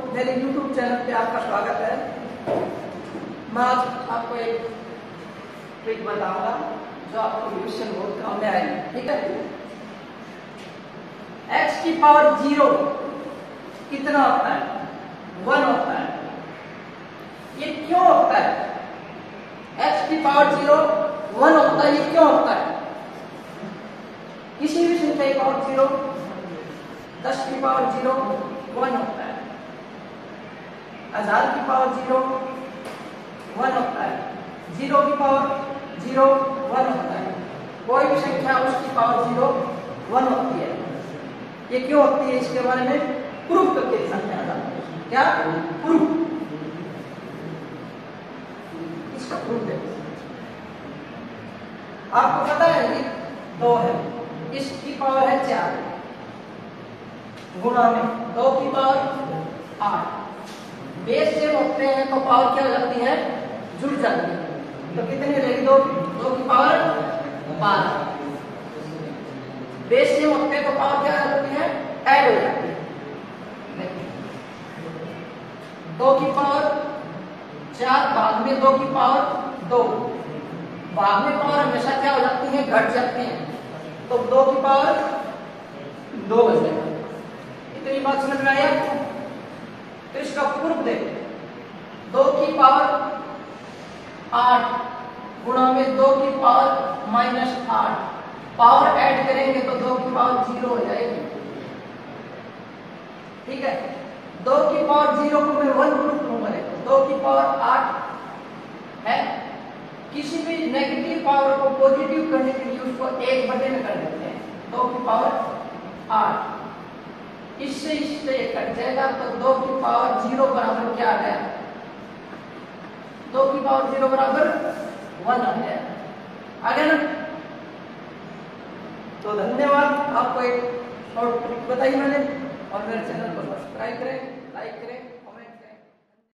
मेरे YouTube channel पे आपका स्वागत है। मैं आज आपको एक ट्रिक बताऊंगा जो आपको भविष्य में बहुत काम में आएगी। ठीक है, x की पावर 0 कितना होता है? 1 होता है। ये क्यों होता है? x की पावर 0 1 होता है, ये क्यों होता है? किसी भी संख्या की पावर 0, 10 की पावर 0 1 होता है, 1000 की पावर 0 1 होता है, 0 की पावर 0 1 होता है। कोई भी संख्या उसकी पावर 0 1 होती है। ये क्यों होती है इसके बारे में प्रूफ करके समझाना। क्या प्रूफ? इसका प्रूफ है। आपको पता है कि 2 है, इसकी पावर है 4 गुणा में 2 की पावर 8। बेस सेम होते हैं तो पावर क्या हो जाती है? जुड़ जाती है। तो कितनी रहेगी? 2 की पावर 12। बेस सेम होते हैं तो पावर क्या हो जाती है? ऐड हो जाती है। 2 की पावर 4 भाग में 2 की पावर 2। भाग में पावर हमेशा क्या हो जाती है? घट जाते हैं। तो 2 की पावर 2 बचेगा। इतनी बात समझ में आई आपको? तो इसका प्रूफ देखो। 2 की पावर 8 गुणा में 2 की पावर -8। पावर ऐड करेंगे तो 2 की पावर 0 हो जाएगी। ठीक है, 2 की पावर 0 को मैं 1 प्रूफ करूंगा। देखो 2 की पावर 8 है। किसी भी नेगेटिव पावर को पॉजिटिव करने के लिए उसको 1 बटे में कर देते हैं। 2 की पावर 8 इससे कट जाएगा तो 2 की पावर 0 बराबर क्या आ गया? 2 की पावर 0 बराबर 1 आ गया। आ गया ना? तो धन्यवाद। आपको एक शॉर्ट ट्रिक बताई मैंने, और मेरे चैनल को सब्सक्राइब करें, लाइक करें।